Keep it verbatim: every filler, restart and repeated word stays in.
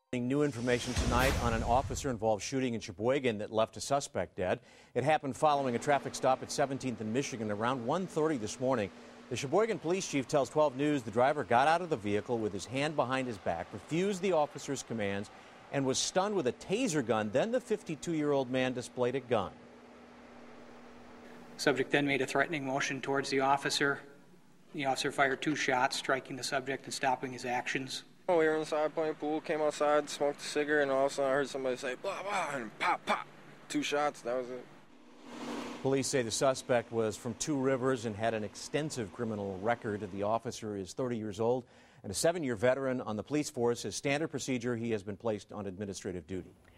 New information tonight on an officer-involved shooting in Sheboygan that left a suspect dead. It happened following a traffic stop at seventeenth and Michigan around one thirty this morning. The Sheboygan police chief tells twelve News the driver got out of the vehicle with his hand behind his back, refused the officer's commands, and was stunned with a taser gun. Then the fifty-two-year-old man displayed a gun. Subject then made a threatening motion towards the officer. The officer fired two shots, striking the subject and stopping his actions. We were inside playing pool, came outside, smoked a cigarette, and all of a sudden I heard somebody say, blah, blah, and pop, pop. Two shots, that was it. Police say the suspect was from Two Rivers and had an extensive criminal record. The officer is thirty years old and a seven-year veteran on the police force. As standard procedure, he has been placed on administrative duty.